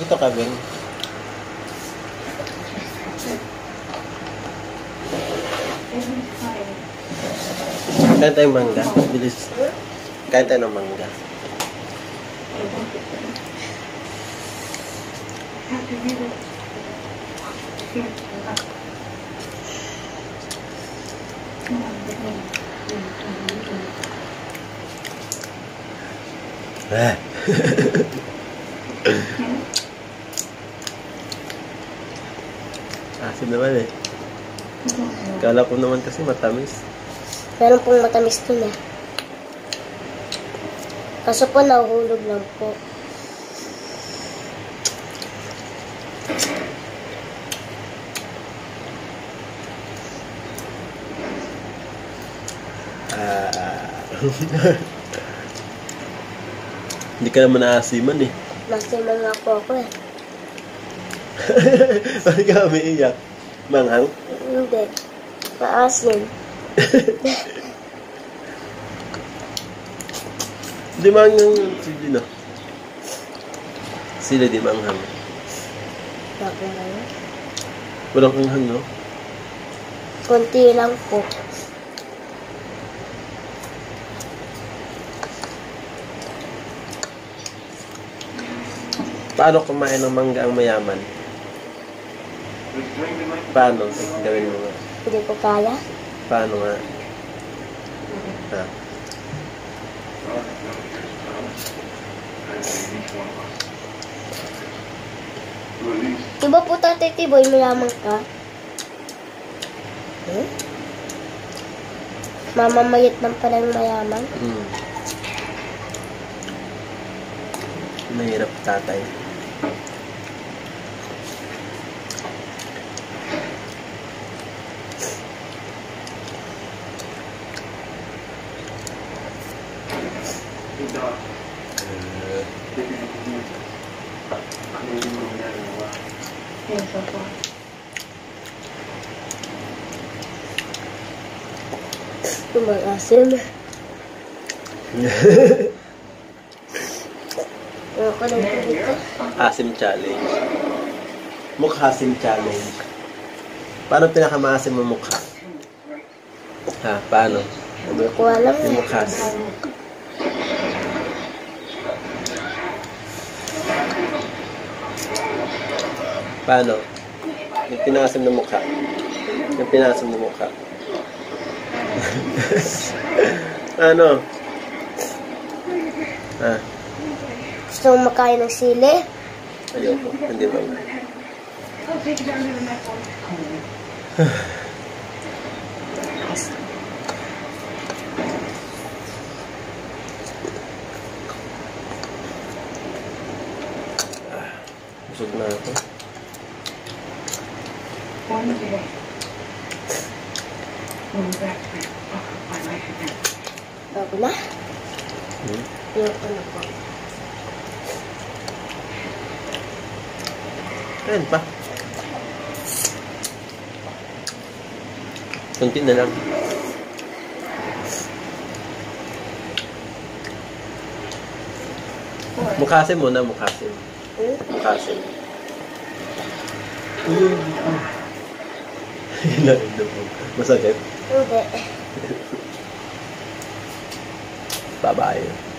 Ito ka, Ben. Kain tayong mangga. Bilis. Kain tayo ng mangga. Asin naman eh. Kala ko naman kasi matamis. Meron pong matamis to na. Kaso po nahuhulog lang po. Hindi ka naman naasiman eh. Nasiman nga po ako eh. Bakit ka umiiyak? Manghang? Hindi. Maasin. Di manghang sila no? Sila di manghang. Bakit nga yun? Walang anghang no? Kunti lang po. Paano kumain ng mangga ang mayaman? Paano? Gawin mo nga. Hindi ko kaya. Paano nga? Ha? Diba po Tatay Tiboy, mayaman ka? Mamamayat lang pala yung mayaman. Mahirap tatay. Tumag-asim. Ako lang po dito. Asim challenge. Mukhasim challenge. Paano pinakamaasim mo mukha? Ha? Paano? Hindi ko alam. Yung mukhas. Paano? Yung pinasim na mukha. Yung pinasim na mukha. Ano? Ha? Gusto mong makain ng sili? Ayoko. Hindi ba? Busog na ako. Bago na? Ayoko na po. Ayan pa. Kunti na lang. Mukhasim muna, mukhasim. Mukhasim. Masakit? Hindi. Bye-bye.